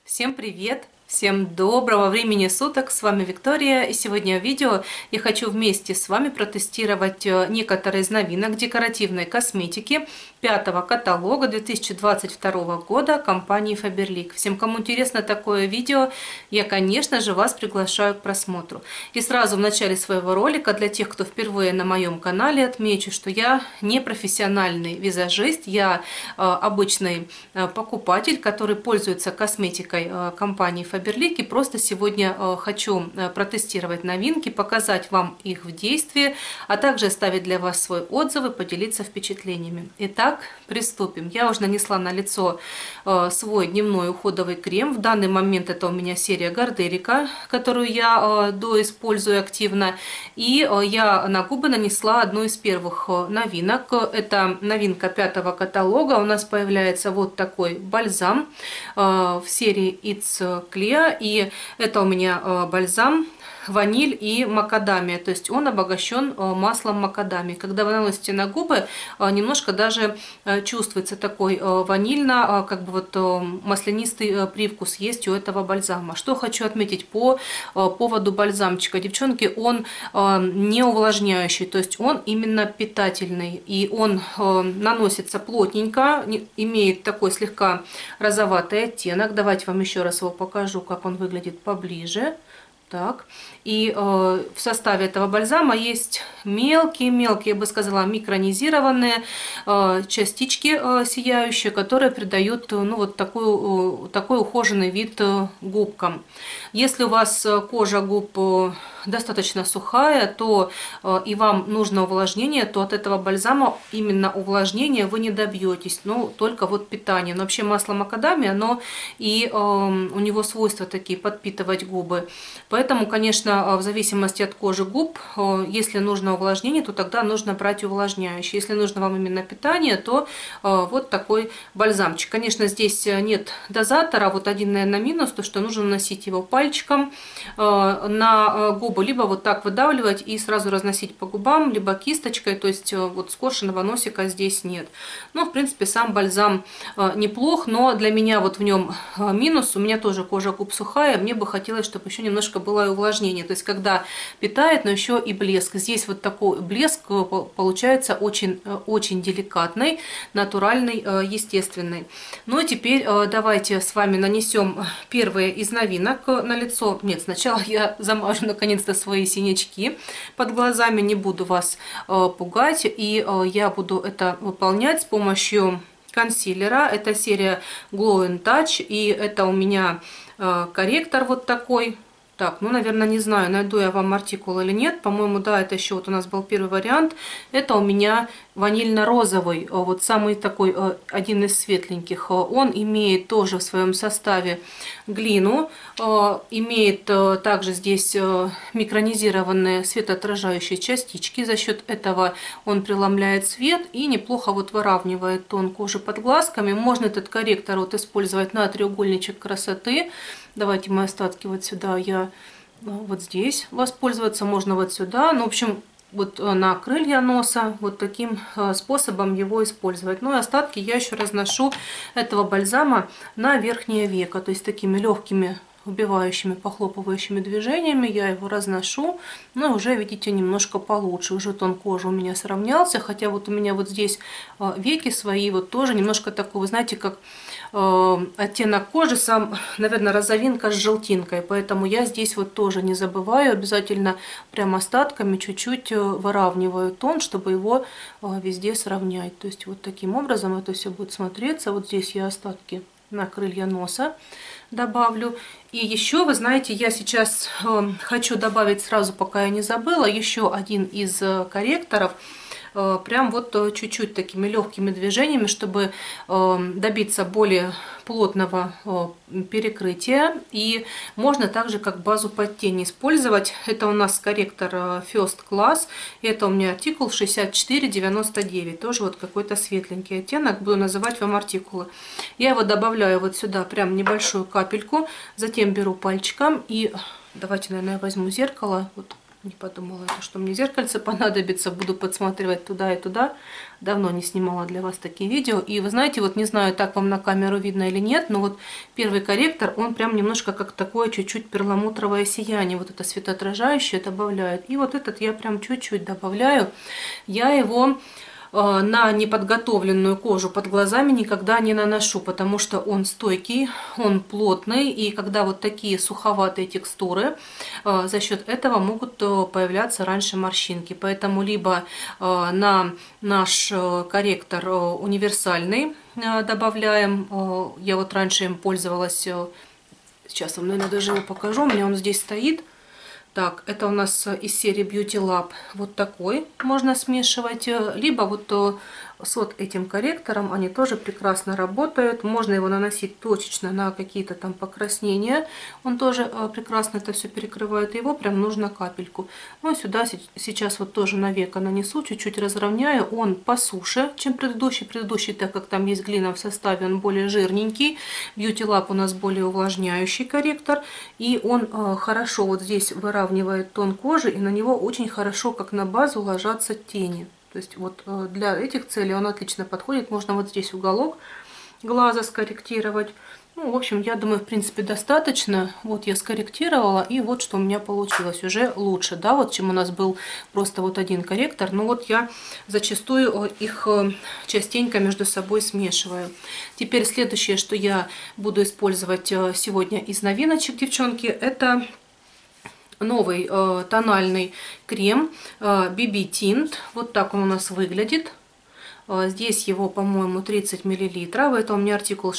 Всем привет! Всем доброго времени суток! С вами Виктория, и сегодня в видео я хочу вместе с вами протестировать некоторые из новинок декоративной косметики 5-го каталога 2022 года компании Faberlic. Всем, кому интересно такое видео, я, конечно же, вас приглашаю к просмотру. И сразу в начале своего ролика, для тех, кто впервые на моем канале, отмечу, что я не профессиональный визажист, я обычный покупатель, который пользуется косметикой компании Faberlic. И просто сегодня хочу протестировать новинки, показать вам их в действии, а также оставить для вас свой отзыв и поделиться впечатлениями. Итак, приступим. Я уже нанесла на лицо свой дневной уходовый крем. В данный момент это у меня серия Гардерика, которую я доиспользую активно. И я на губы нанесла одну из первых новинок. Это новинка 5-го каталога. У нас появляется вот такой бальзам в серии It's Clear. И это у меня бальзам ваниль и макадамия, то есть он обогащен маслом макадамии. Когда вы наносите на губы, немножко даже чувствуется такой ванильно, как бы вот маслянистый привкус есть у этого бальзама. Что хочу отметить по поводу бальзамчика. Девчонки, он не увлажняющий, то есть он именно питательный, и он наносится плотненько, имеет такой слегка розоватый оттенок. Давайте вам еще раз его покажу, как он выглядит поближе. Так, и в составе этого бальзама есть мелкие-мелкие, я бы сказала, микронизированные частички сияющие, которые придают ну, вот такой ухоженный вид губкам. Если у вас кожа губ достаточно сухая, то и вам нужно увлажнение, то от этого бальзама именно увлажнения вы не добьетесь, но только вот питание. Но вообще масло макадамия, оно и у него свойства такие подпитывать губы. Поэтому, конечно, в зависимости от кожи губ, если нужно увлажнение, то тогда нужно брать увлажняющий. Если нужно вам именно питание, то вот такой бальзамчик. Конечно, здесь нет дозатора. Вот один, наверное, минус, то что нужно наносить его пальчиком на губы, либо вот так выдавливать и сразу разносить по губам, либо кисточкой, то есть вот скошенного носика здесь нет. Но, в принципе, сам бальзам неплох, но для меня вот в нем минус. У меня тоже кожа губ сухая, мне бы хотелось, чтобы еще немножко было и увлажнение, то есть когда питает, но еще и блеск. Здесь вот такой блеск получается очень, очень деликатный, натуральный, естественный. Ну и теперь давайте с вами нанесем первые из новинок на лицо. Нет, сначала я замажу наконец-то свои синячки под глазами, не буду вас пугать, и я буду это выполнять с помощью консилера. Это серия Glow and Touch, и это у меня корректор вот такой. Так, ну, наверное, не знаю, найду я вам артикул или нет. По-моему, да, это еще вот у нас был первый вариант. Это у меня ванильно-розовый, вот самый такой, один из светленьких. Он имеет тоже в своем составе глину, имеет также здесь микронизированные светоотражающие частички. За счет этого он преломляет свет и неплохо вот выравнивает тон кожи под глазками. Можно этот корректор вот использовать на треугольничек красоты. Давайте мои остатки вот сюда, я вот здесь воспользоваться, можно вот сюда. Ну, в общем, вот на крылья носа, вот таким способом его использовать. Ну и остатки я еще разношу этого бальзама на верхнее веко, то есть такими легкими убивающими, похлопывающими движениями я его разношу, но уже, видите, немножко получше. Уже тон кожи у меня сравнялся, хотя вот у меня вот здесь веки свои вот тоже немножко такого, знаете, как оттенок кожи, сам, наверное, розовинка с желтинкой, поэтому я здесь вот тоже не забываю, обязательно прям остатками чуть-чуть выравниваю тон, чтобы его везде сравнять. То есть вот таким образом это все будет смотреться. Вот здесь я остатки на крылья носа добавлю. И еще, вы знаете, я сейчас хочу добавить сразу, пока я не забыла, еще один из корректоров. Прям вот чуть-чуть такими легкими движениями, чтобы добиться более плотного перекрытия. И можно также как базу под тень использовать. Это у нас корректор First Class. Это у меня артикул 6499. Тоже вот какой-то светленький оттенок. Буду называть вам артикулы. Я его добавляю вот сюда прям небольшую капельку. Затем беру пальчиком и давайте, наверное, я возьму зеркало. Вот Не подумала, это что мне зеркальце понадобится. Буду подсматривать туда и туда. Давно не снимала для вас такие видео. И вы знаете, вот не знаю, так вам на камеру видно или нет, но вот первый корректор, он прям немножко как такое чуть-чуть перламутровое сияние. Вот это светоотражающее добавляет. И вот этот я прям чуть-чуть добавляю. Я его на неподготовленную кожу под глазами никогда не наношу, потому что он стойкий, он плотный, и когда вот такие суховатые текстуры, за счет этого могут появляться раньше морщинки. Поэтому либо на наш корректор универсальный добавляем, я вот раньше им пользовалась, сейчас вам, наверное, даже его покажу, у меня он здесь стоит. Так, это у нас из серии Beauty Lab. Вот такой можно смешивать. Либо вот с вот этим корректором они тоже прекрасно работают. Можно его наносить точечно на какие-то там покраснения. Он тоже прекрасно это все перекрывает. Его прям нужно капельку. Ну и сюда сейчас вот тоже на веко нанесу, чуть-чуть разровняю. Он посуше, чем предыдущий. Предыдущий, так как там есть глина в составе, он более жирненький. Beauty Lab у нас более увлажняющий корректор. И он хорошо вот здесь выравнивает тон кожи. И на него очень хорошо, как на базу, ложатся тени. То есть вот для этих целей он отлично подходит. Можно вот здесь уголок глаза скорректировать. Ну, в общем, я думаю, в принципе, достаточно. Вот я скорректировала, и вот что у меня получилось. Уже лучше, да, вот чем у нас был просто вот один корректор. Но вот я зачастую их частенько между собой смешиваю. Теперь следующее, что я буду использовать сегодня из новиночек, девчонки, это новый тональный крем BB Tint. Вот так он у нас выглядит. Здесь его, по-моему, 30 мл. Это у меня артикул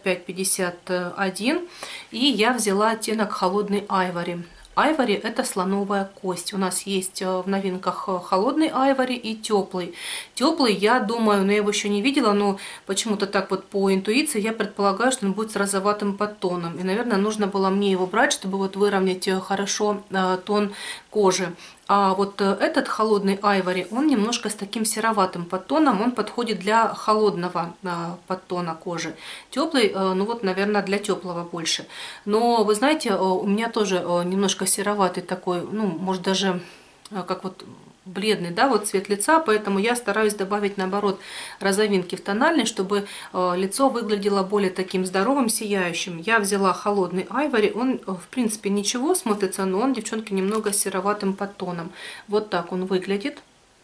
6551. И я взяла оттенок холодный айвори. Айвори — это слоновая кость. У нас есть в новинках холодный айвори и теплый. Теплый, я думаю, но я его еще не видела, но почему-то так вот по интуиции я предполагаю, что он будет с розоватым подтоном. И, наверное, нужно было мне его брать, чтобы вот выровнять хорошо тон кожи. А вот этот холодный айвори, он немножко с таким сероватым подтоном, он подходит для холодного подтона кожи. Теплый, ну вот, наверное, для теплого больше. Но, вы знаете, у меня тоже немножко сероватый такой, ну, может даже как вот бледный, да, вот цвет лица, поэтому я стараюсь добавить, наоборот, розовинки в тональный, чтобы лицо выглядело более таким здоровым, сияющим. Я взяла холодный айвори, он, в принципе, ничего смотрится, но он, девчонки, немного сероватым подтоном. Вот так он выглядит,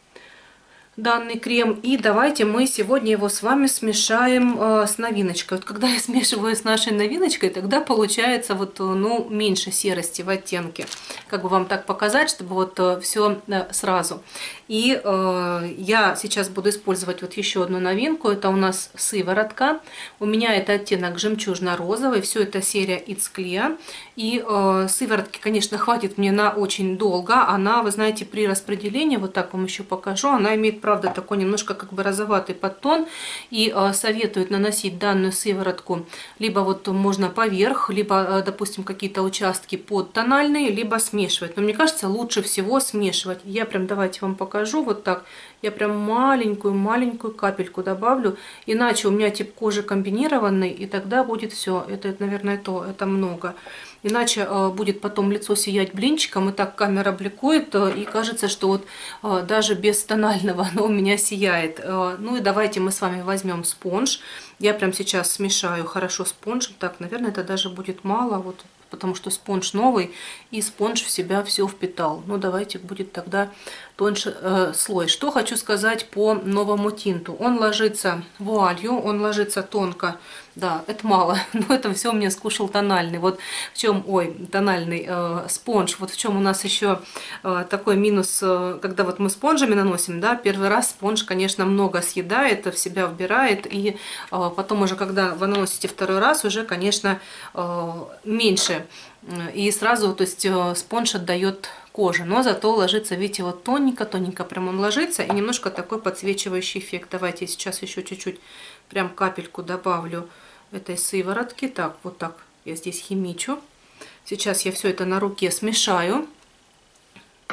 данный крем. И давайте мы сегодня его с вами смешаем с новиночкой. Вот когда я смешиваю с нашей новиночкой, тогда получается вот, ну, меньше серости в оттенке. Как бы вам так показать, чтобы вот все сразу. И я сейчас буду использовать вот еще одну новинку. Это у нас сыворотка. У меня это оттенок жемчужно-розовый. Все это серия It's Clear. И сыворотки, конечно, хватит мне на очень долго. Она, вы знаете, при распределении, вот так вам еще покажу, она имеет, правда, такой немножко как бы розоватый подтон. И советуют наносить данную сыворотку либо вот можно поверх, либо, допустим, какие-то участки под тональные, либо смешивать. Но мне кажется, лучше всего смешивать. Я прям, давайте вам покажу вот так. Я прям маленькую капельку добавлю. Иначе у меня тип кожи комбинированный, и тогда будет все. Это, наверное, это много. Иначе будет потом лицо сиять блинчиком, и так камера бликует, и кажется, что вот даже без тонального оно у меня сияет. Ну и давайте мы с вами возьмем спонж. Я прям сейчас смешаю хорошо спонжем. Так, наверное, это даже будет мало, вот, потому что спонж новый, и спонж в себя все впитал. Ну, давайте будет тогда тоньше слой. Что хочу сказать по новому тинту. Он ложится вуалью, он ложится тонко. Да, это мало, но это все мне скушал тональный. Вот в чем, тональный спонж. Вот в чем у нас еще такой минус, когда вот мы спонжами наносим, да, первый раз спонж, конечно, много съедает, в себя вбирает, и потом уже, когда вы наносите второй раз, уже, конечно, меньше. И сразу, то есть, спонж отдает коже, но зато ложится, видите, вот тоненько прям он ложится, и немножко такой подсвечивающий эффект. Давайте я сейчас еще чуть-чуть, прям капельку добавлю этой сыворотки. Так, вот так я здесь химичу. Сейчас я все это на руке смешаю.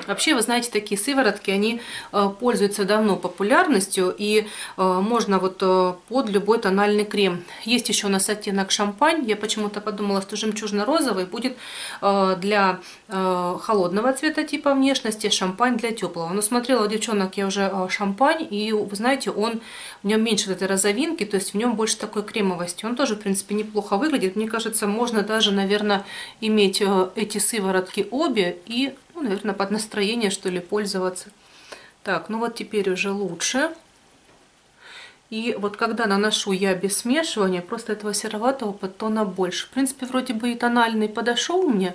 Вообще, вы знаете, такие сыворотки, они пользуются давно популярностью, и можно вот под любой тональный крем. Есть еще у нас оттенок шампань. Я почему-то подумала, что жемчужно-розовый будет для холодного цвета типа внешности, шампань для теплого. Но смотрела у девчонок я уже шампань, и вы знаете, в нем меньше этой розовинки, то есть в нем больше такой кремовости. Он тоже, в принципе, неплохо выглядит. Мне кажется, можно даже, наверное, иметь эти сыворотки обе и, ну, наверное, под настроение, что ли, пользоваться. Так, ну вот теперь уже лучше. И вот когда наношу я без смешивания, просто этого сероватого подтона больше. В принципе, вроде бы и тональный подошел мне,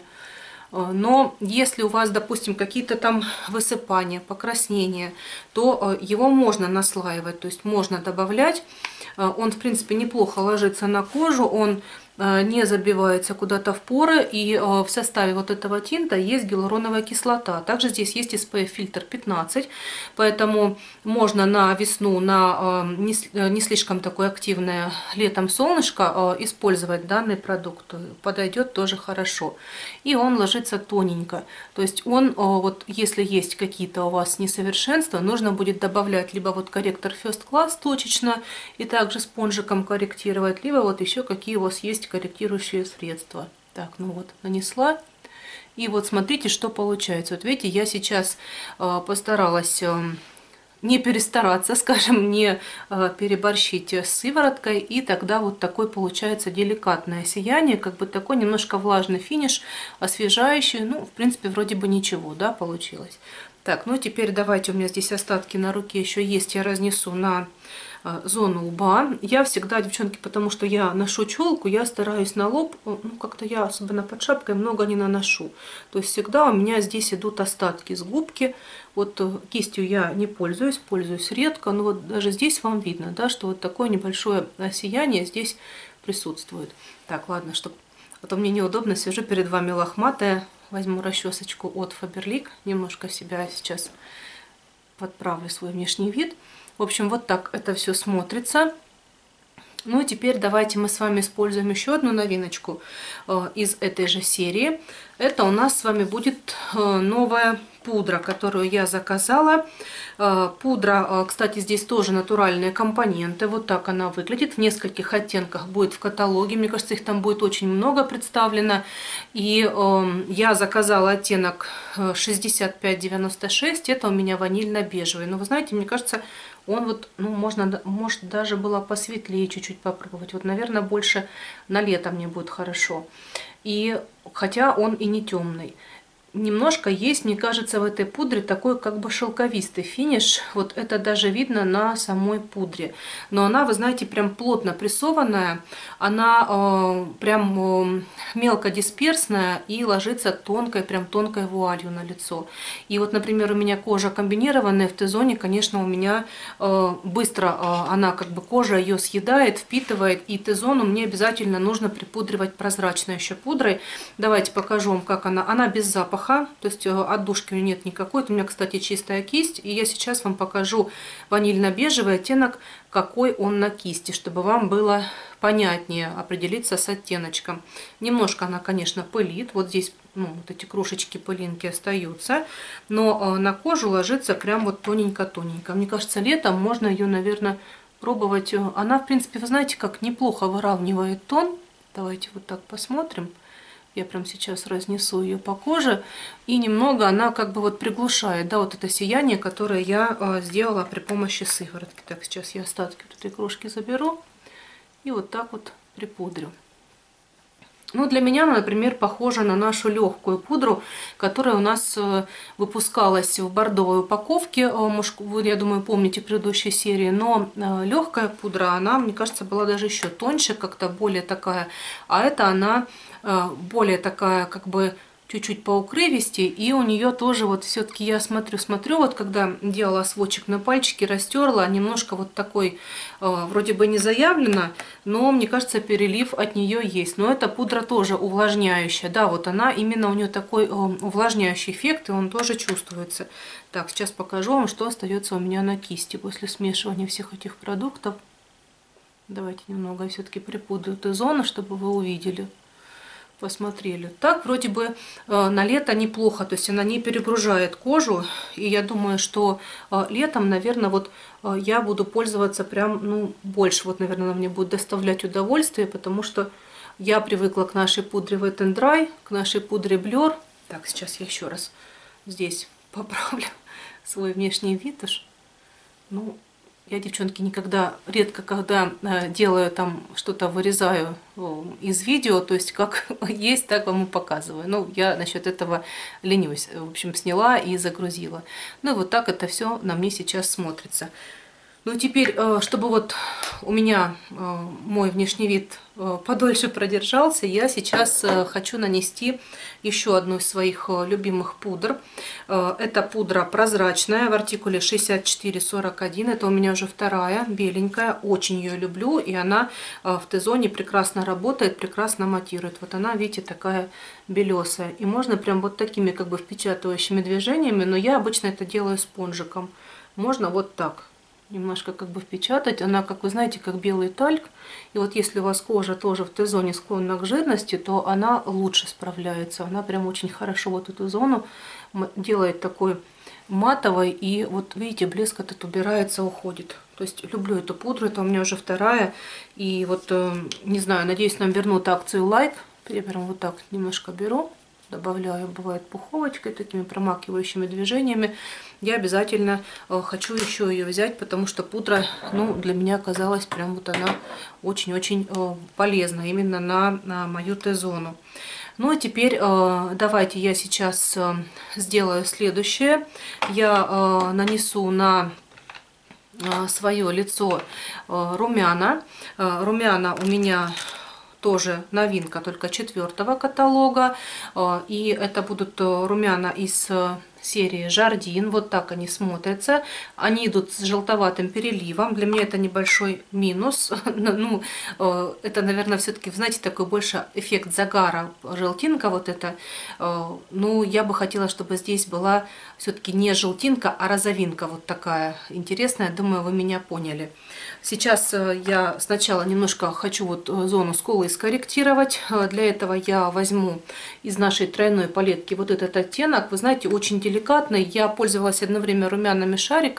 но если у вас, допустим, какие-то там высыпания, покраснения, то его можно наслаивать, то есть можно добавлять. Он, в принципе, неплохо ложится на кожу, он не забивается куда-то в поры, и в составе вот этого тинта есть гиалуроновая кислота. Также здесь есть SPF-фильтр 15, поэтому можно на весну, на не слишком такое активное летом солнышко использовать данный продукт. Подойдет тоже хорошо. И он ложится тоненько. То есть он, вот если есть какие-то у вас несовершенства, нужно будет добавлять либо вот корректор First Class точечно и также спонжиком корректировать, либо вот еще какие у вас есть корректирующие средства. Так, ну вот, нанесла. И вот смотрите, что получается. Вот видите, я сейчас постаралась не перестараться, скажем, не переборщить с сывороткой, и тогда вот такой получается деликатное сияние, как бы такой немножко влажный финиш, освежающий. Ну, в принципе, вроде бы ничего, да, получилось. Так, ну теперь давайте, у меня здесь остатки на руке еще есть, я разнесу на зону лба. Я всегда, девчонки, потому что я ношу челку, я стараюсь на лоб, ну как-то я особенно под шапкой много не наношу. То есть всегда у меня здесь идут остатки с губки. Вот кистью я не пользуюсь, пользуюсь редко, но вот даже здесь вам видно, да, что вот такое небольшое сияние здесь присутствует. Так, ладно, чтобы... А то мне неудобно, сижу перед вами лохматая. Возьму расчесочку от Faberlic, немножко себя сейчас подправлю свой внешний вид. В общем, вот так это все смотрится. Ну и теперь давайте мы с вами используем еще одну новиночку из этой же серии. Это у нас с вами будет новая пудра, которую я заказала. Пудра, кстати, здесь тоже натуральные компоненты. Вот так она выглядит. В нескольких оттенках будет в каталоге. Мне кажется, их там будет очень много представлено. И я заказала оттенок 6596. Это у меня ванильно-бежевый. Но вы знаете, мне кажется, он вот, ну, может даже было посветлее чуть-чуть попробовать. Вот, наверное, больше на лето мне будет хорошо. И хотя он и не темный. Немножко есть, мне кажется, в этой пудре такой как бы шелковистый финиш. Вот это даже видно на самой пудре. Но она, вы знаете, прям плотно прессованная. Она прям мелкодисперсная и ложится тонкой, прям тонкой вуалью на лицо. И вот, например, у меня кожа комбинированная в Т-зоне, конечно, у меня быстро она как бы кожа ее съедает, впитывает. И Т-зону мне обязательно нужно припудривать прозрачной еще пудрой. Давайте покажу вам, как она. Она без запаха. То есть отдушки у нее нет никакой. Это у меня, кстати, чистая кисть. И я сейчас вам покажу ванильно-бежевый оттенок, какой он на кисти, чтобы вам было понятнее определиться с оттеночком. Немножко она, конечно, пылит. Вот здесь, ну, вот эти крошечки пылинки остаются. Но на кожу ложится прям вот тоненько-тоненько. Мне кажется, летом можно ее, наверное, пробовать. Она, в принципе, вы знаете, как неплохо выравнивает тон. Давайте вот так посмотрим. Я прям сейчас разнесу ее по коже. И немного она как бы вот приглушает, да, вот это сияние, которое я сделала при помощи сыворотки. Так, сейчас я остатки вот этой крошки заберу. И вот так вот припудрю. Ну, для меня она, например, похожа на нашу легкую пудру, которая у нас выпускалась в бордовой упаковке. Вы, я думаю, помните предыдущие серии. Но легкая пудра, она, мне кажется, была даже еще тоньше, как-то более такая. А это она более такая, как бы, чуть-чуть поукрывистей, и у нее тоже вот все-таки я смотрю, вот когда делала сводчик на пальчике, растерла, немножко вот такой, вроде бы не заявлено, но мне кажется, перелив от нее есть. Но эта пудра тоже увлажняющая, да, вот она, именно у нее такой увлажняющий эффект, и он тоже чувствуется. Так, сейчас покажу вам, что остается у меня на кисти после смешивания всех этих продуктов. Давайте немного все-таки припудрю Т-зону, чтобы вы увидели. посмотрели. Так, вроде бы на лето неплохо, то есть она не перегружает кожу. И я думаю, что летом, наверное, вот я буду пользоваться прям, ну, больше. Вот, наверное, она мне будет доставлять удовольствие, потому что я привыкла к нашей пудре Wet n Dry, к нашей пудре Blur. Так, сейчас я еще раз здесь поправлю свой внешний вид уж. Ну, я, девчонки, никогда, редко когда делаю там что-то, вырезаю из видео, то есть как есть, так вам и показываю. Ну, я насчет этого ленюсь. В общем, сняла и загрузила. Ну, и вот так это все на мне сейчас смотрится. Ну, теперь, чтобы вот у меня мой внешний вид подольше продержался, я сейчас хочу нанести еще одну из своих любимых пудр. Это пудра прозрачная в артикуле 6441. Это у меня уже вторая, беленькая. Очень ее люблю, и она в Т-зоне прекрасно работает, прекрасно матирует. Вот она, видите, такая белесая. И можно прям вот такими как бы впечатывающими движениями, но я обычно это делаю спонжиком. Можно вот так немножко как бы впечатать. Она, как вы знаете, как белый тальк. И вот если у вас кожа тоже в Т-зоне склонна к жирности, то она лучше справляется. Она прям очень хорошо вот эту зону делает такой матовой. И вот видите, блеск этот убирается, уходит. То есть люблю эту пудру. Это у меня уже вторая. И вот, не знаю, надеюсь, нам вернут акцию лайк. Я прям вот так немножко беру. Добавляю, бывает, пуховочкой, такими промакивающими движениями. Я обязательно хочу еще ее взять, потому что пудра, ну, для меня оказалась прям вот она очень-очень полезна именно на мою Т-зону. Ну, и теперь давайте я сейчас сделаю следующее. Я нанесу на свое лицо румяна. Румяна у меня тоже новинка, только 4-го каталога. И это будут румяна из серии Жардин. Вот так они смотрятся. Они идут с желтоватым переливом. Для меня это небольшой минус. Ну, это, наверное, все-таки, знаете, такой больше эффект загара. Желтинка вот эта. Ну, я бы хотела, чтобы здесь была все-таки не желтинка, а розовинка вот такая интересная. Думаю, вы меня поняли. Сейчас я сначала немножко хочу вот зону скулы скорректировать. Для этого я возьму из нашей тройной палетки вот этот оттенок. Вы знаете, очень деликатный. Я пользовалась одно время румянами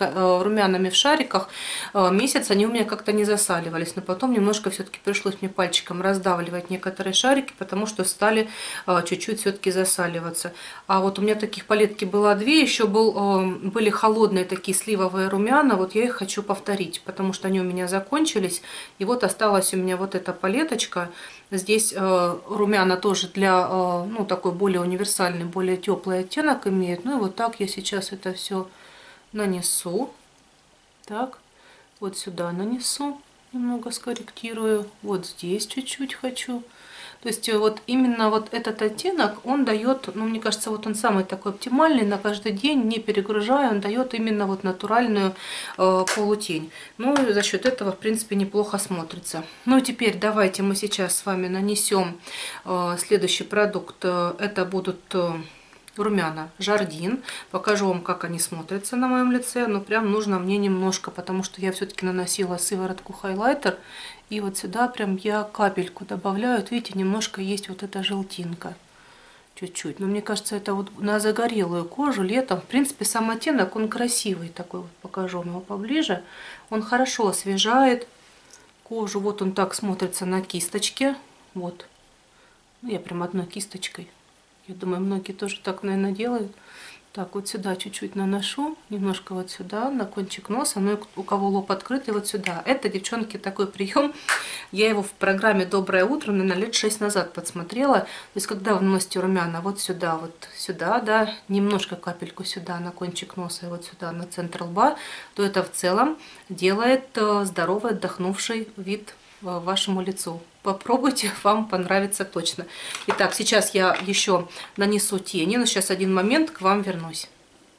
в шариках. Месяц они у меня как-то не засаливались. Но потом немножко все-таки пришлось мне пальчиком раздавливать некоторые шарики, потому что стали чуть-чуть все-таки засаливаться. А вот у меня таких палетки было две. Еще были холодные такие сливовые румяна. Вот я их хочу повторить, потому что они у меня закончились. И вот осталась у меня вот эта палеточка. Здесь румяна тоже для, ну, такой более универсальный, более теплый оттенок имеет. Ну и вот так я сейчас это все нанесу. Так, вот сюда нанесу, немного скорректирую. Вот здесь чуть-чуть хочу. То есть вот именно вот этот оттенок, он дает, ну, мне кажется, вот он самый такой оптимальный на каждый день, не перегружая, он дает именно вот натуральную полутень. Ну и за счет этого, в принципе, неплохо смотрится. Ну и теперь давайте мы сейчас с вами нанесем следующий продукт. Это будут румяна Жардин. Покажу вам, как они смотрятся на моем лице. Но прям нужно мне немножко, потому что я все-таки наносила сыворотку хайлайтер. И вот сюда прям я капельку добавляю. Вот видите, немножко есть вот эта желтинка. Чуть-чуть. Но мне кажется, это вот на загорелую кожу летом. В принципе, сам оттенок, он красивый такой. Вот покажу вам его поближе. Он хорошо освежает кожу. Вот он так смотрится на кисточке. Вот. Ну, я прям одной кисточкой. Я думаю, многие тоже так, наверное, делают. Так, вот сюда чуть-чуть наношу, немножко вот сюда, на кончик носа, ну и у кого лоб открытый, вот сюда. Это, девчонки, такой прием. Я его в программе «Доброе утро», наверное, лет 6 назад подсмотрела. То есть, когда вы наносите румяна вот сюда, да, немножко капельку сюда на кончик носа и вот сюда на центр лба, то это в целом делает здоровый, отдохнувший вид вашему лицу. Попробуйте, вам понравится точно. Итак, сейчас я еще нанесу тени, но сейчас один момент, к вам вернусь.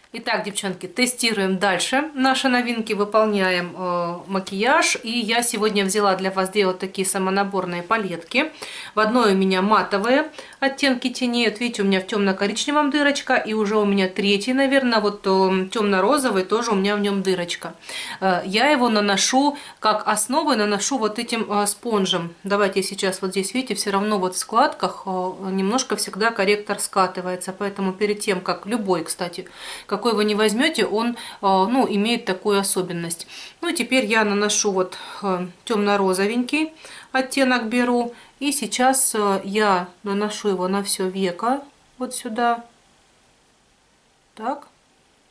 Итак, девчонки, тестируем дальше наши новинки, выполняем макияж. И я сегодня взяла для вас две вот такие самонаборные палетки. В одной у меня матовые оттенки теней. Вот видите, у меня в темно-коричневом дырочка. И уже у меня третий, наверное, вот темно-розовый, тоже у меня в нем дырочка. Я его наношу как основу, наношу вот этим спонжем. Давайте сейчас вот здесь, видите, все равно вот в складках немножко всегда корректор скатывается. Поэтому перед тем, как любой, кстати, какой вы не возьмете, он ну, имеет такую особенность. Ну, теперь я наношу вот темно-розовенький оттенок беру. И сейчас я наношу его на все веко, вот сюда. Так.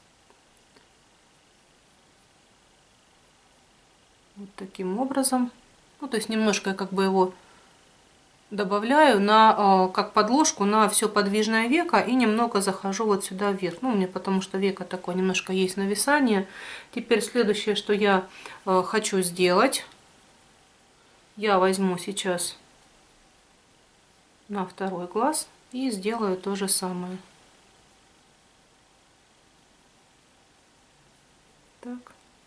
Вот таким образом. Ну, то есть немножко я как бы его добавляю на, как подложку на все подвижное веко и немного захожу вот сюда вверх. Ну, у меня потому что веко такое немножко есть нависание. Теперь следующее, что я хочу сделать, я возьму сейчас на второй глаз и сделаю то же самое. Так.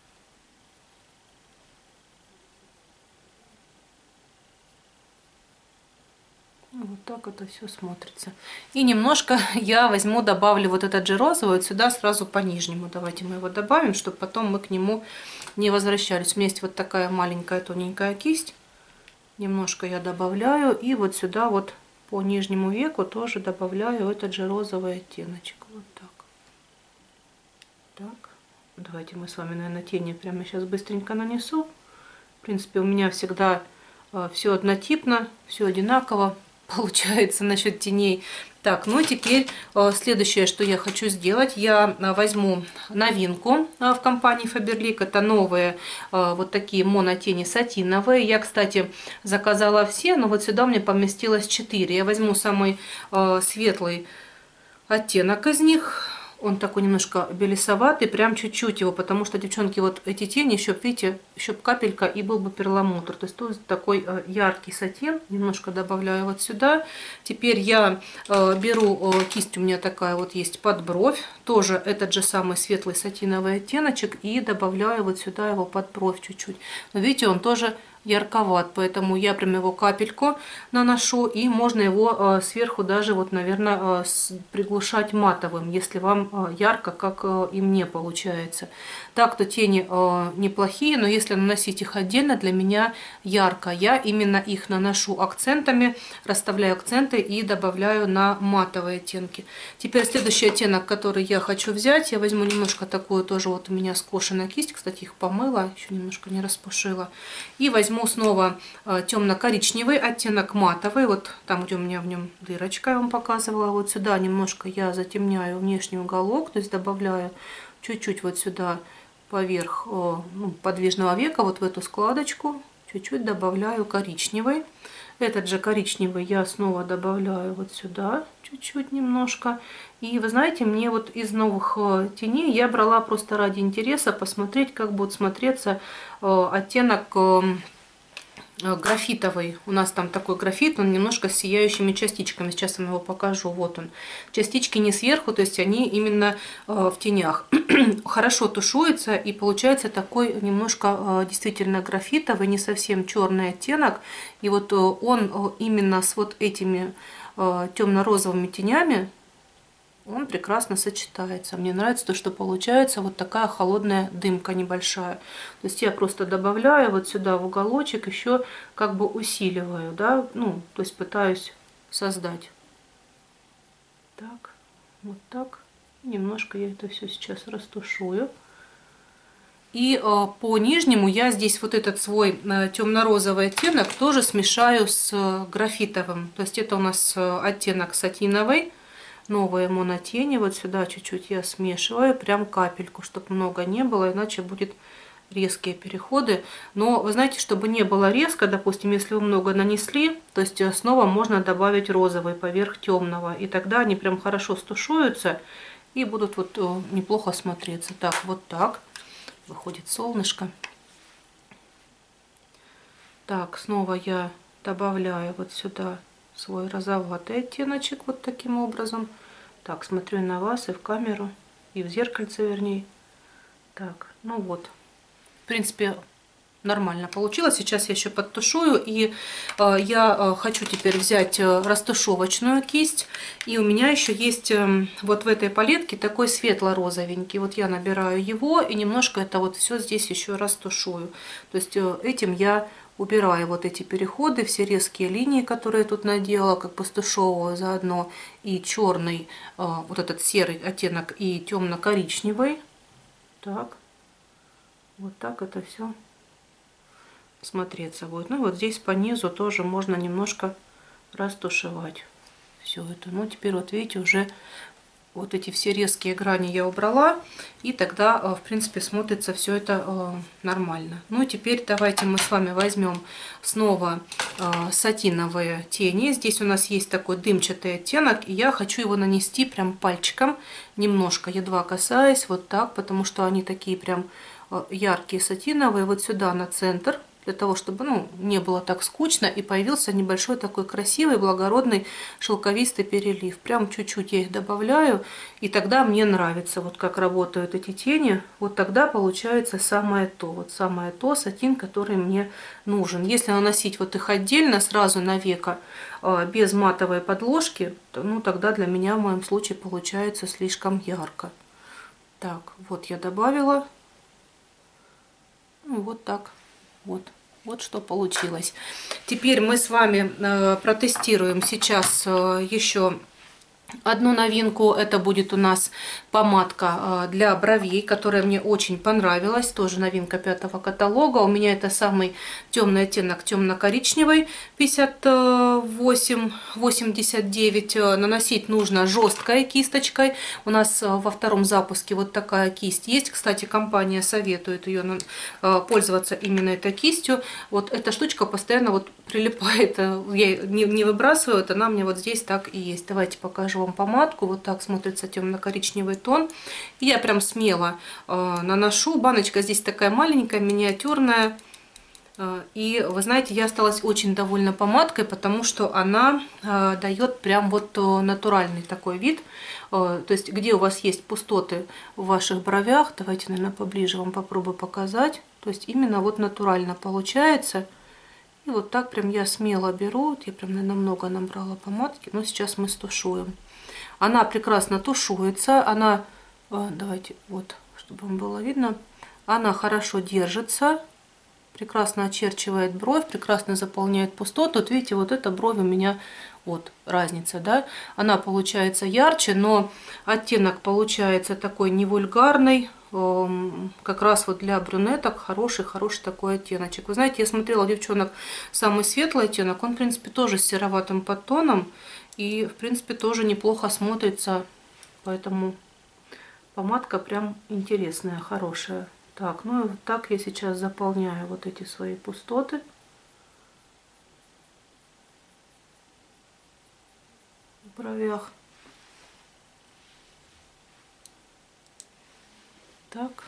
Вот так это все смотрится. И немножко я возьму, добавлю вот этот же розовый вот сюда сразу по нижнему. Давайте мы его добавим, чтобы потом мы к нему не возвращались. У меня есть вот такая маленькая тоненькая кисть. Немножко я добавляю. И вот сюда вот по нижнему веку тоже добавляю этот же розовый оттеночек. Вот так. Так. Давайте мы с вами, наверное, тени прямо сейчас быстренько нанесу. В принципе, у меня всегда все однотипно, все одинаково получается насчет теней. Так, ну теперь следующее, что я хочу сделать, я возьму новинку в компании Faberlic. Это новые вот такие монотени сатиновые. Я, кстати, заказала все, но вот сюда мне поместилось 4. Я возьму самый светлый оттенок из них. Он такой немножко белесоватый, прям чуть-чуть его, потому что, девчонки, вот эти тени, еще, видите, еще капелька и был бы перламутр. То есть тут такой яркий сатин, немножко добавляю вот сюда. Теперь я беру кисть, у меня такая вот есть под бровь, тоже этот же самый светлый сатиновый оттеночек, и добавляю вот сюда его под бровь чуть-чуть. Но видите, он тоже ярковат, поэтому я прям его капельку наношу, и можно его сверху даже вот, наверное, приглушать матовым, если вам ярко, как и мне получается. Так-то тени неплохие, но если наносить их отдельно, для меня ярко. Я именно их наношу акцентами, расставляю акценты и добавляю на матовые оттенки. Теперь следующий оттенок, который я хочу взять, я возьму немножко такую, тоже вот у меня скошенная кисть, кстати, их помыла, еще немножко не распушила, и возьму снова темно-коричневый оттенок матовый, вот там, где у меня в нем дырочка, я вам показывала, вот сюда немножко я затемняю внешний уголок, то есть добавляю чуть-чуть вот сюда поверх ну, подвижного века, вот в эту складочку, чуть-чуть добавляю коричневый. Этот же коричневый я снова добавляю вот сюда, чуть-чуть немножко. И вы знаете, мне вот из новых теней я брала просто ради интереса посмотреть, как будет смотреться оттенок графитовый. У нас там такой графит, он немножко с сияющими частичками. Сейчас я вам его покажу. Вот он. Частички не сверху, то есть они именно в тенях. Хорошо тушуется, и получается такой немножко действительно графитовый, не совсем черный оттенок. И вот он именно с вот этими темно-розовыми тенями, он прекрасно сочетается. Мне нравится то, что получается вот такая холодная дымка небольшая. То есть я просто добавляю вот сюда в уголочек, еще как бы усиливаю, да, ну, то есть пытаюсь создать. Так, вот так. Немножко я это все сейчас растушую. И по нижнему я здесь вот этот свой темно-розовый оттенок тоже смешаю с графитовым. То есть это у нас оттенок сатиновый. Новые монотени, вот сюда чуть-чуть я смешиваю, прям капельку, чтобы много не было, иначе будет резкие переходы. Но вы знаете, чтобы не было резко, допустим, если вы много нанесли, то есть снова можно добавить розовый поверх темного, и тогда они прям хорошо стушуются и будут вот неплохо смотреться. Так, вот так выходит солнышко. Так, снова я добавляю вот сюда свой розоватый оттеночек вот таким образом. Так, смотрю на вас и в камеру. и в зеркальце, вернее. Так, ну вот, в принципе, нормально получилось. Сейчас я еще подтушую, и я хочу теперь взять растушевочную кисть. И у меня еще есть вот в этой палетке такой светло-розовенький. Вот я набираю его и немножко это вот все здесь еще растушую. То есть этим я убираю вот эти переходы, все резкие линии, которые я тут наделала, как бы стушевываю заодно и черный, вот этот серый оттенок, и темно-коричневый. Так, вот так это все смотреться будет. Ну вот здесь по низу тоже можно немножко растушевать все это. Ну теперь вот видите, уже вот эти все резкие грани я убрала, и тогда в принципе смотрится все это нормально. Ну теперь давайте мы с вами возьмем снова сатиновые тени. Здесь у нас есть такой дымчатый оттенок, и я хочу его нанести прям пальчиком, немножко, едва касаясь, вот так, потому что они такие прям яркие сатиновые, вот сюда на центр, для того, чтобы не было так скучно, и появился небольшой такой красивый, благородный, шелковистый перелив. Прям чуть-чуть я их добавляю, и тогда мне нравится, вот как работают эти тени. Вот тогда получается самое то, вот самое то сатин, который мне нужен. Если наносить вот их отдельно, сразу на веко, без матовой подложки, то, тогда для меня в моем случае получается слишком ярко. Так, вот я добавила. Ну, вот так. Вот что получилось. Теперь мы с вами протестируем сейчас еще одну новинку. Это будет у нас помадка для бровей, которая мне очень понравилась. Тоже новинка 5-го каталога. У меня это самый темный оттенок, темно-коричневый, 58-89. Наносить нужно жесткой кисточкой. У нас во втором запуске вот такая кисть есть. Кстати, компания советует ее пользоваться именно этой кистью. Вот эта штучка постоянно вот прилипает. Я не выбрасываю, она мне вот здесь так и есть. Давайте покажу вам помадку. Вот так смотрится темно-коричневый тон. И я прям смело наношу. Баночка здесь такая маленькая, миниатюрная. И вы знаете, я осталась очень довольна помадкой, потому что она дает прям вот натуральный такой вид. То есть, где у вас есть пустоты в ваших бровях, давайте, наверное, поближе вам попробую показать. То есть, именно вот натурально получается. И вот так прям я смело беру. Вот я прям, наверное, много набрала помадки. Но сейчас мы стушуем. Она прекрасно тушуется. Она, давайте, вот, чтобы вам было видно. Она хорошо держится. Прекрасно очерчивает бровь. Прекрасно заполняет пустоту. Вот видите, вот эта бровь у меня, вот разница, да. Она получается ярче, но оттенок получается такой не вульгарный. Как раз вот для брюнеток хороший такой оттеночек. Вы знаете, я смотрела у девчонок самый светлый оттенок, он в принципе тоже с сероватым подтоном и в принципе тоже неплохо смотрится, поэтому помадка прям интересная, хорошая. Так, ну и вот так я сейчас заполняю вот эти свои пустоты. В бровях. Так.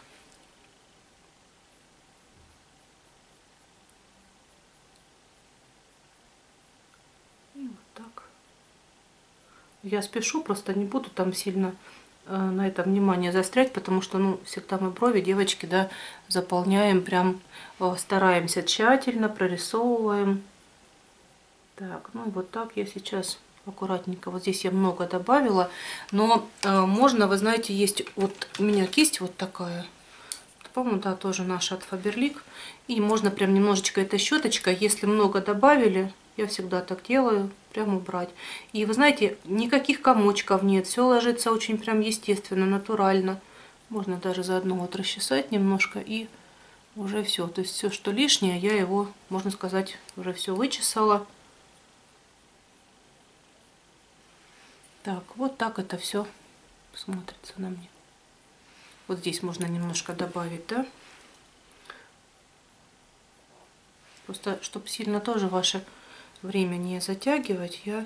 И вот так. Я спешу, просто не буду там сильно на это внимание заострять, потому что, всегда мы брови, девочки, да, заполняем прям, стараемся тщательно, прорисовываем. Так, ну вот так я сейчас аккуратненько, вот здесь я много добавила, но можно, вы знаете, есть, вот у меня кисть вот такая, по-моему, да, тоже наша от Faberlic. И можно прям немножечко этой щеточкой, если много добавили, я всегда так делаю, прям убрать. И вы знаете, никаких комочков нет, все ложится очень прям естественно, натурально. Можно даже заодно вот расчесать немножко, и уже все. То есть все, что лишнее, я его, можно сказать, уже все вычесала. Так, вот так это все смотрится на мне. Вот здесь можно немножко добавить, да? Просто, чтобы сильно тоже ваше время не затягивать, я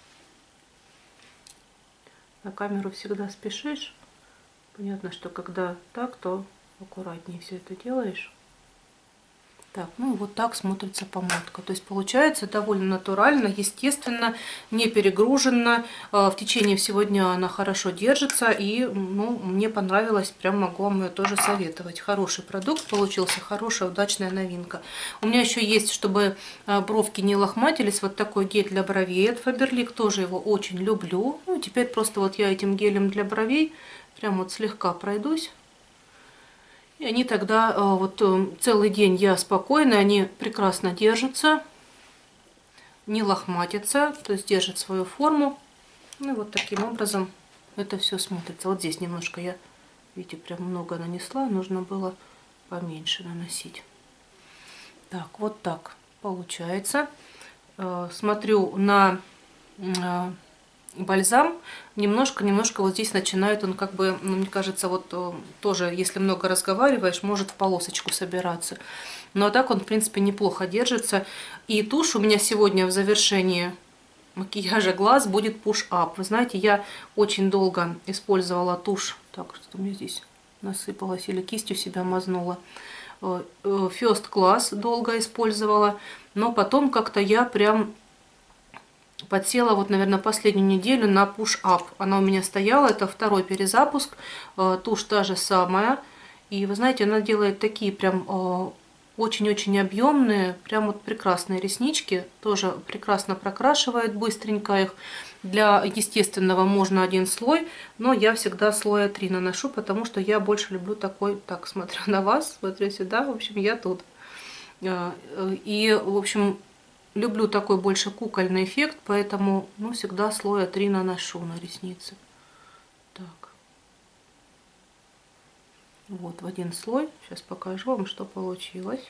на камеру всегда спешишь. Понятно, что когда так, то аккуратнее все это делаешь. Так, ну и вот так смотрится помадка. То есть получается довольно натурально, естественно, не перегруженно. В течение всего дня она хорошо держится. И ну, мне понравилось, прям могу вам ее тоже советовать. Хороший продукт получился, хорошая, удачная новинка. У меня еще есть, чтобы бровки не лохматились, вот такой гель для бровей от Faberlic. Тоже его очень люблю. Ну, теперь просто вот я этим гелем для бровей прям вот слегка пройдусь. И они тогда вот целый день я спокойна, они прекрасно держатся, не лохматятся, то есть держат свою форму. Ну и вот таким образом это все смотрится. Вот здесь немножко я, видите, прям много нанесла, нужно было поменьше наносить. Так, вот так получается. Смотрю на бальзам, немножко вот здесь начинает он как бы, ну, мне кажется, вот тоже, если много разговариваешь, может в полосочку собираться. Но так он, в принципе, неплохо держится. И тушь у меня сегодня в завершении макияжа глаз будет push-up. Вы знаете, я очень долго использовала тушь. Так, что у меня здесь насыпалось или кистью себя мазнула. First Class долго использовала, но потом как-то я прям подсела вот, наверное, последнюю неделю на Push Up. Она у меня стояла, это второй перезапуск, тушь та же самая. И вы знаете, она делает такие прям очень-очень объемные, прям вот прекрасные реснички. Тоже прекрасно прокрашивает быстренько их. Для естественного можно один слой, но я всегда слоя 3 наношу, потому что я больше люблю такой, так, смотрю на вас, смотрю сюда, в общем, я тут. И, в общем, люблю такой больше кукольный эффект, поэтому ну, всегда слоя 3 наношу на ресницы. Так. Вот в один слой. Сейчас покажу вам, что получилось.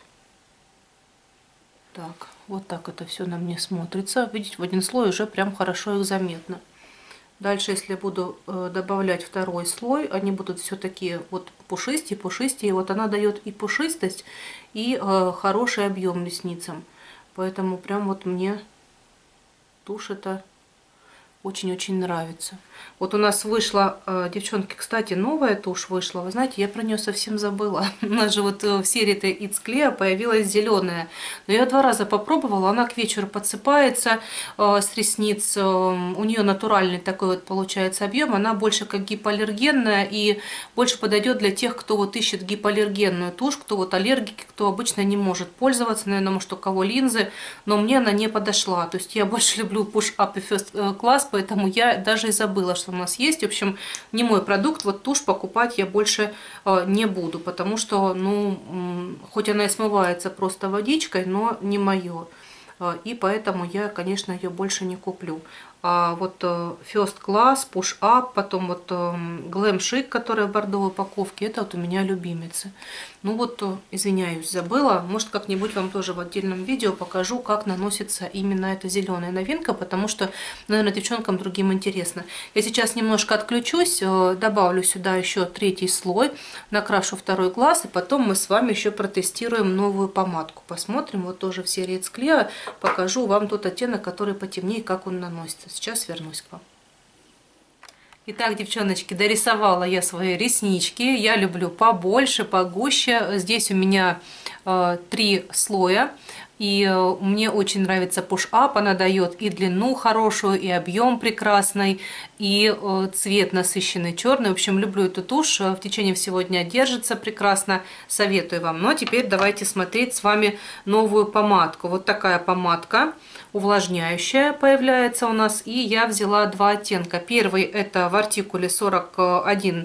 Так, вот так это все на мне смотрится. Видите, в один слой уже прям хорошо их заметно. Дальше, если буду добавлять второй слой, они будут все такие вот пушистее. Вот она дает и пушистость, и хороший объем ресницам. Поэтому прям вот мне тушь эта очень-очень нравится. Вот у нас вышла, девчонки, кстати, новая тушь вышла. Вы знаете, я про нее совсем забыла. У нас же вот в серии-то It's Clear появилась зеленая. Но я 2 раза попробовала, она к вечеру подсыпается с ресниц. У нее натуральный такой вот получается объем. Она больше как гипоаллергенная и больше подойдет для тех, кто вот ищет гипоаллергенную тушь, кто вот аллергики, кто обычно не может пользоваться. Наверное, может, у кого линзы. Но мне она не подошла. То есть я больше люблю Push Up и First Class, поэтому я даже и забыла, что у нас есть. В общем, не мой продукт. Вот тушь покупать я больше не буду, потому что, ну, хоть она и смывается просто водичкой, но не мое. И поэтому я, конечно, ее больше не куплю. А вот First Class, Push Up, потом вот Glam Chic, которая в бордовой упаковке, это вот у меня любимицы. Ну вот, извиняюсь, забыла. Может, как-нибудь вам тоже в отдельном видео покажу, как наносится именно эта зеленая новинка, потому что, наверное, девчонкам другим интересно. Я сейчас немножко отключусь, добавлю сюда еще 3-й слой, накрашу 2-й глаз, и потом мы с вами еще протестируем новую помадку. Посмотрим, вот тоже в серии It's Clear покажу вам тот оттенок, который потемнее, как он наносится. Сейчас вернусь к вам. Итак, девчоночки, дорисовала я свои реснички. Я люблю побольше, погуще. Здесь у меня 3 слоя. И мне очень нравится Push Up. Она дает и длину хорошую, и объем прекрасный, и цвет насыщенный черный. В общем, люблю эту тушь. В течение всего дня держится прекрасно. Советую вам. Но теперь давайте смотреть с вами новую помадку. Вот такая помадка увлажняющая появляется у нас. И я взяла 2 оттенка. Первый это в артикуле 41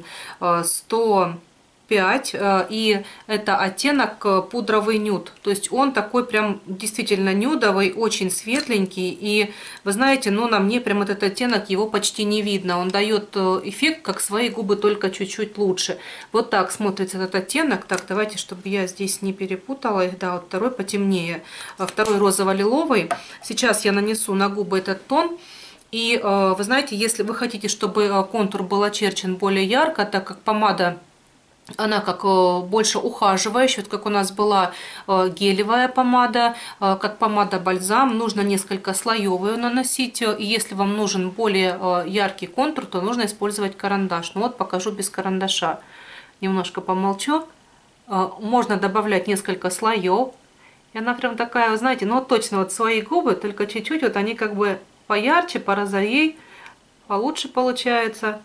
105. И это оттенок пудровый нюд. То есть он такой прям действительно нюдовый, очень светленький. И вы знаете, ну на мне прям этот оттенок, его почти не видно. Он дает эффект, как свои губы, только чуть-чуть лучше. Вот так смотрится этот оттенок. Так, давайте, чтобы я здесь не перепутала их. Да, вот второй потемнее. Второй розово-лиловый. Сейчас я нанесу на губы этот тон. И вы знаете, если вы хотите, чтобы контур был очерчен более ярко, так как помада, она как больше ухаживающая, вот как у нас была гелевая помада, как помада-бальзам, нужно несколько слоев ее наносить. И если вам нужен более яркий контур, то нужно использовать карандаш. Ну вот покажу без карандаша. Немножко помолчу. Можно добавлять несколько слоев. И она прям такая, вы знаете, ну вот точно вот свои губы, только чуть-чуть, вот они как бы поярче, порозовей, получше получается.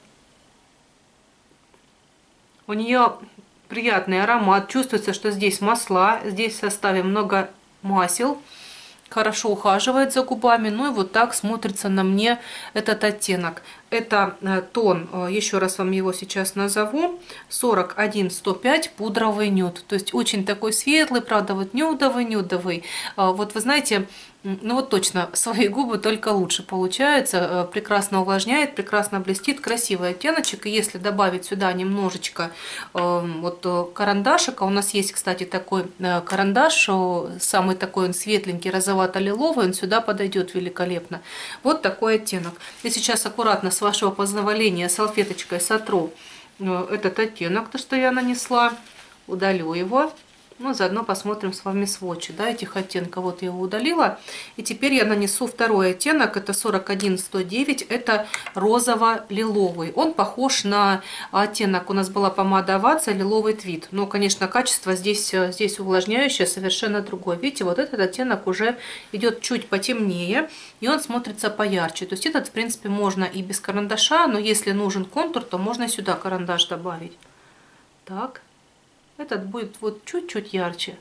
У нее приятный аромат, чувствуется, что здесь масла, здесь в составе много масел. Хорошо ухаживает за губами, ну и вот так смотрится на мне этот оттенок. Это тон, еще раз вам его сейчас назову, 41105 пудровый нюд. То есть очень такой светлый, правда, вот нюдовый. Вот вы знаете, ну вот точно, свои губы только лучше получается, прекрасно увлажняет, прекрасно блестит, красивый оттеночек. И если добавить сюда немножечко карандашика, у нас есть, кстати, такой карандаш, самый такой он светленький, розовато-лиловый, он сюда подойдет великолепно. Вот такой оттенок. Я сейчас аккуратно, с вашего позволения, салфеточкой сотру этот оттенок, то, что я нанесла, удалю его. Ну, заодно посмотрим с вами сводчи, да, этих оттенков. Вот я его удалила. И теперь я нанесу второй оттенок, это 41109, это розово-лиловый. Он похож на оттенок, у нас была помада Овация, лиловый твит. Но, конечно, качество здесь увлажняющее совершенно другое. Видите, вот этот оттенок уже идет чуть потемнее, и он смотрится поярче. То есть этот, в принципе, можно и без карандаша, но если нужен контур, то можно сюда карандаш добавить. Так. Этот будет вот чуть-чуть ярче.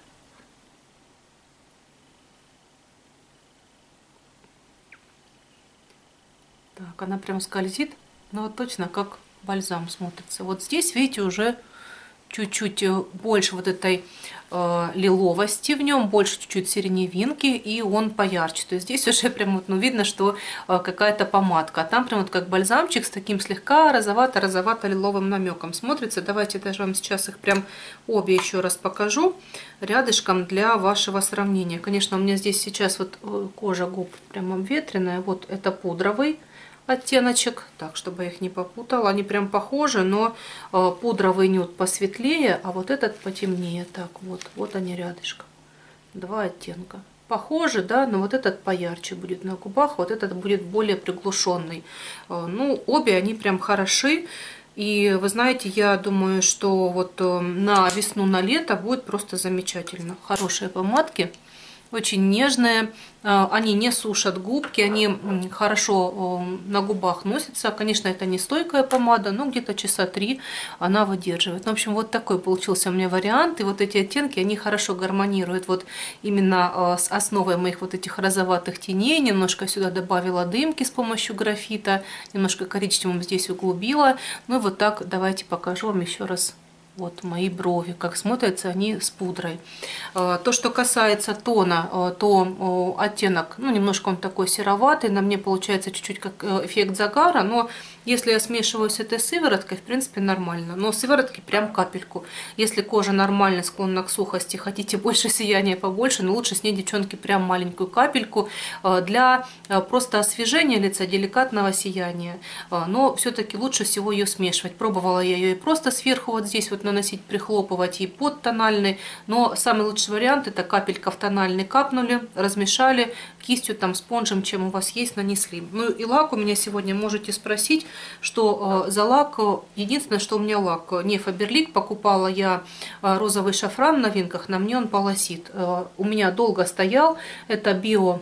Так, она прям скользит, но вот точно как бальзам смотрится. Вот здесь, видите, уже чуть-чуть больше вот этой лиловости в нем, больше чуть-чуть сиреневинки, и он поярче. То есть здесь уже прям вот, ну, видно, что какая-то помадка. А там прям вот как бальзамчик с таким слегка розовато-лиловым намеком смотрится. Давайте даже вам сейчас их прям обе еще раз покажу рядышком для вашего сравнения. Конечно, у меня здесь сейчас вот кожа губ прям обветренная. Вот это пудровый оттеночек, так, чтобы я их не попутала. Они прям похожи, но пудровый нюд посветлее, а вот этот потемнее. Так, вот они рядышком. Два оттенка. Похожи, да, но вот этот поярче будет на губах, вот этот будет более приглушенный. Ну, обе они прям хороши. И вы знаете, я думаю, что вот на весну, на лето будет просто замечательно. Хорошие помадки. Очень нежные, они не сушат губки, они хорошо на губах носятся. Конечно, это не стойкая помада, но где-то часа 3 она выдерживает. В общем, вот такой получился у меня вариант. И вот эти оттенки, они хорошо гармонируют вот именно с основой моих вот этих розоватых теней. Немножко сюда добавила дымки с помощью графита, немножко коричневым здесь углубила. Ну и вот так давайте покажу вам еще раз. Вот мои брови, как смотрятся они с пудрой. То, что касается тона, то оттенок, ну, немножко он такой сероватый, на мне получается чуть-чуть как эффект загара, но если я смешиваю с этой сывороткой, в принципе, нормально. Но сыворотки прям капельку. Если кожа нормально склонна к сухости, хотите больше сияния, побольше, но лучше с ней, девчонки, прям маленькую капельку для просто освежения лица, деликатного сияния. Но все-таки лучше всего ее смешивать. Пробовала я ее и просто сверху вот здесь вот наносить, прихлопывать, и под тональный. Но самый лучший вариант — это капелька в тональный капнули, размешали, кистью, там, спонжем, чем у вас есть, нанесли. Ну и лак у меня сегодня, можете спросить, что за лак. Единственное, что у меня лак не Faberlic, покупала я розовый шафран в новинках, на мне он полосит. У меня долго стоял, это Bio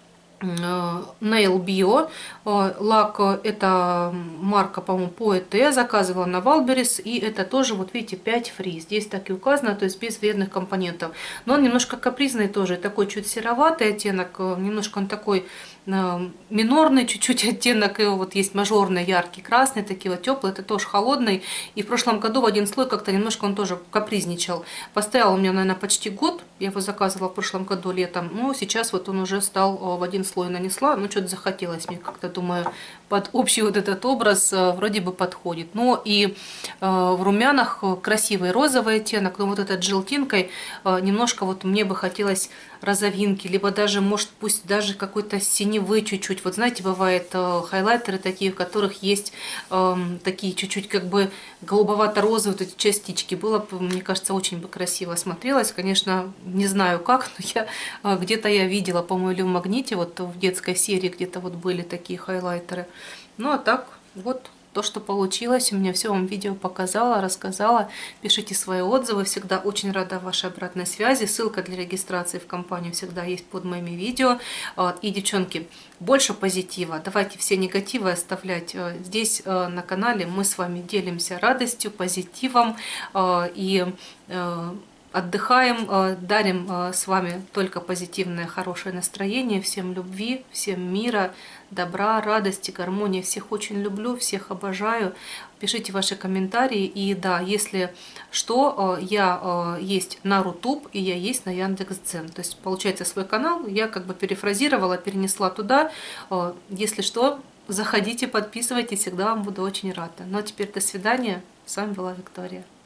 Nail Bio. Лак, это марка, по-моему, Poete, заказывала на Валберес, и это тоже, вот видите, 5 фри. Здесь так и указано, то есть без вредных компонентов. Но он немножко капризный тоже, такой чуть сероватый оттенок, немножко он такой минорный чуть-чуть оттенок, и вот есть мажорный, яркий, красный, такие вот теплые, это тоже холодный. И в прошлом году в один слой как-то немножко он тоже капризничал. Постоял у меня, наверное, почти год, я его заказывала в прошлом году летом, но сейчас вот он уже стал в один слой нанесла, ну что-то захотелось мне, как-то думаю, под общий вот этот образ вроде бы подходит. Но и в румянах красивый розовый оттенок, но вот этот желтинкой немножко вот мне бы хотелось розовинки, либо даже, может, пусть даже какой-то синевы чуть-чуть. Вот знаете, бывают хайлайтеры такие, в которых есть такие чуть-чуть как бы голубовато-розовые вот эти частички. Было бы, мне кажется, очень бы красиво смотрелось. Конечно, не знаю как, но я где-то я видела, по-моему, или в Магните, вот в детской серии где-то вот были такие хайлайтеры. Ну а так, вот то, что получилось. У меня все вам видео показала, рассказала. Пишите свои отзывы. Всегда очень рада вашей обратной связи. Ссылка для регистрации в компанию всегда есть под моими видео. И, девчонки, больше позитива. Давайте все негативы оставлять. Здесь на канале мы с вами делимся радостью, позитивом и отдыхаем, дарим с вами только позитивное, хорошее настроение. Всем любви, всем мира, добра, радости, гармонии. Всех очень люблю, всех обожаю. Пишите ваши комментарии. И да, если что, я есть на Рутуб и я есть на Яндекс.Дзен. То есть, получается, свой канал я как бы перефразировала, перенесла туда. Если что, заходите, подписывайтесь, всегда вам буду очень рада. Ну а теперь до свидания. С вами была Виктория.